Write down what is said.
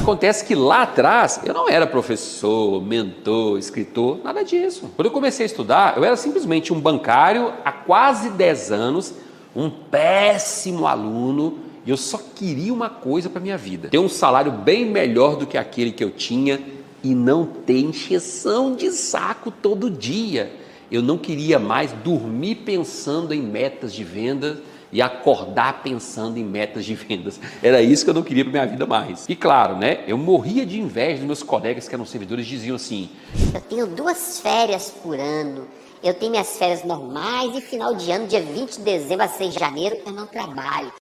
Acontece que lá atrás eu não era professor, mentor, escritor, nada disso. Quando eu comecei a estudar, eu era simplesmente um bancário há quase 10 anos, um péssimo aluno, e eu só queria uma coisa para minha vida: ter um salário bem melhor do que aquele que eu tinha e não ter encheção de saco todo dia. Eu não queria mais dormir pensando em metas de vendas e acordar pensando em metas de vendas. Era isso que eu não queria para minha vida mais. E claro, né? Eu morria de inveja dos meus colegas que eram servidores, diziam assim: eu tenho 2 férias por ano, eu tenho minhas férias normais e final de ano, dia 20 de dezembro a 6 de janeiro, eu não trabalho.